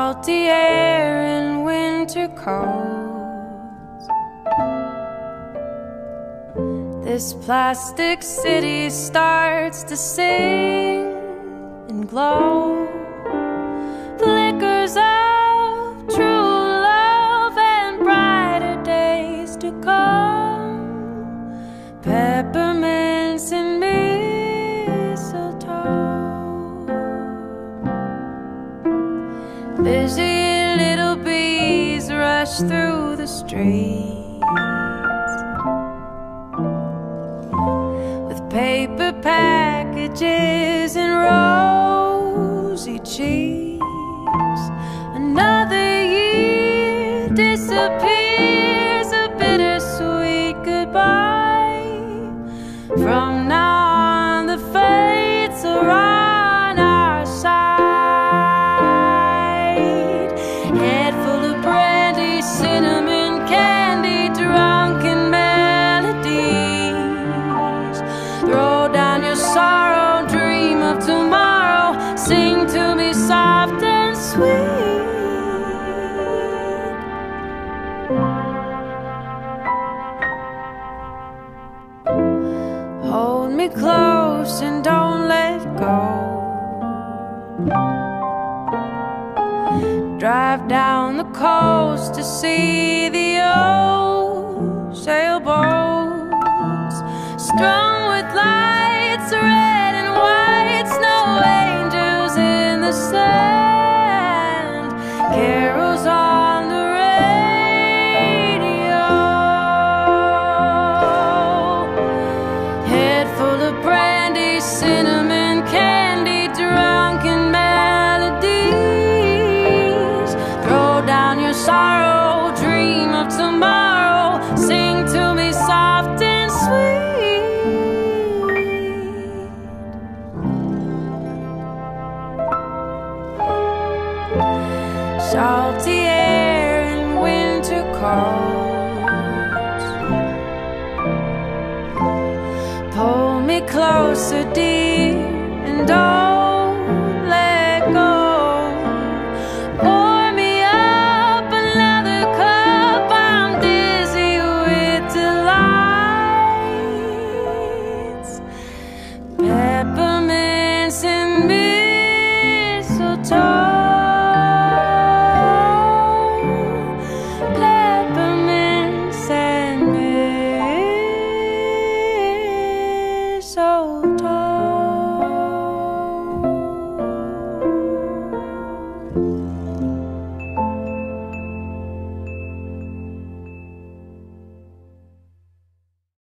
salty air and winter cold. This plastic city starts to sing and glow. Flickers of true love and brighter days to come. Peppermints and mistletoe. Busy little bees rush through the streets with paper packages and rosy cheeks. Another year disappears, a bittersweet goodbye. From now on, the fates are on our side. Head full of brandy, cinnamon candy, drunken melodies. Throw down your sorrow, dream of tomorrow. Sing to me soft and sweet. Hold me close and don't let go. Drive down the coast to see the old sailboats, strung with lights red and white, snow angels in the sand, carols on the radio. Head full of brandy, cinnamon candy, drunken melodies. Throw down your sorrow, dream of tomorrow. Sing to me soft and sweet. Salty air and winter cold. Pull me closer, dear, and don't